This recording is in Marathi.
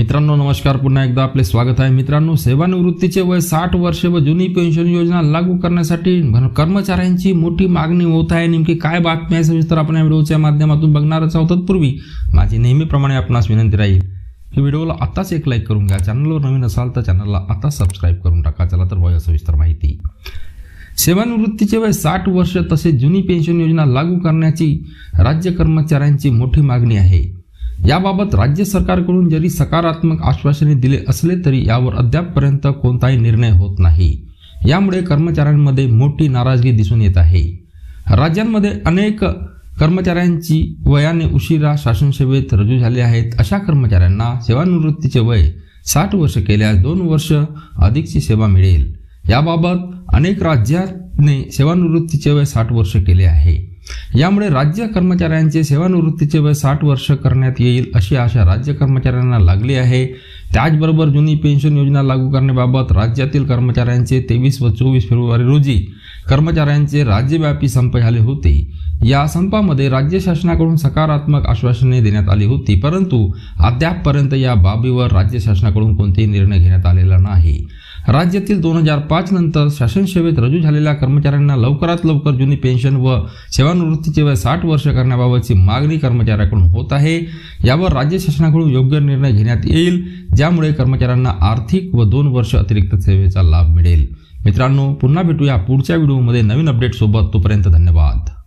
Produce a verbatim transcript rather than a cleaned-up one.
मित्रांनो नमस्कार, पुन्हा एकदा आपले स्वागत आहे। मित्रांनो, सेवानिवृत्तीचे वय साठ वर्ष व जुनी पेन्शन योजना लागू करण्यासाठी कर्मचाऱ्यांची मोठी मागणी होत आहे। नेमकी काय बातमी आहे सविस्तर आपण या व्हिडिओच्या माध्यमातून बघणारच आहोत। तत्पूर्वी माझी नेहमीप्रमाणे आपणास विनंती राहील की व्हिडिओला आताच एक लाईक करून घ्या, चॅनलवर नवीन असाल तर चॅनलला आता सबस्क्राइब करून टाका। चला तर वय सविस्तर माहिती। सेवानिवृत्तीचे वय साठ वर्ष तसेच जुनी पेन्शन योजना लागू करण्याची राज्य कर्मचाऱ्यांची मोठी मागणी आहे। याबाबत राज्य सरकारकडून जरी सकारात्मक आश्वासने दिले असले तरी यावर अद्यापपर्यंत कोणताही निर्णय होत नाही। यामुळे कर्मचाऱ्यांमध्ये मोठी नाराजगी दिसून येत आहे। राज्यांमध्ये अनेक कर्मचाऱ्यांची वयाने उशिरा शासन सेवेत रुजू झाले आहेत। अशा कर्मचाऱ्यांना सेवानिवृत्तीचे वय साठ वर्ष केल्यास दोन वर्ष अधिकची सेवा मिळेल। याबाबत अनेक राज्यांनी सेवानिवृत्तीचे वय साठ वर्ष केले आहे। यामुळे राज्य कर्मचाऱ्यांचे सेवानिवृत्तीचे वय साठ वर्ष करण्यात येईल अशी आशा राज्य कर्मचाऱ्यांना लागली आहे। त्याचबरोबर जुनी पेन्शन योजना लागू करण्याबाबत राज्यातील कर्मचाऱ्यांचे तेवीस व चोवीस फेब्रुवारी रोजी कर्मचाऱ्यांचे राज्यव्यापी संप झाले होते। या संपामध्ये राज्य शासनाकडून सकारात्मक आश्वासने देण्यात आली होती, परंतु अद्यापपर्यंत या बाबीवर राज्य शासनाकडून कोणतेही निर्णय घेण्यात आलेला नाही। राज्यातील दोन हजार पाच नंतर शासन सेवेत रुजू झालेल्या कर्मचाऱ्यांना लवकरात लवकर जुनी पेन्शन व सेवानिवृत्तीचे वय साठ वर्ष करण्याबाबतची मागणी कर्मचाऱ्यांकडून होत आहे। यावर राज्य शासनाकडून योग्य निर्णय घेण्यात येईल, ज्यामुळे कर्मचाऱ्यांना आर्थिक व दोन वर्ष अतिरिक्त सेवेचा लाभ मिळेल। मित्रांनो, पुन्हा भेटूया पुढच्या व्हिडिओमध्ये नवीन अपडेट सोबत। तोपर्यंत धन्यवाद।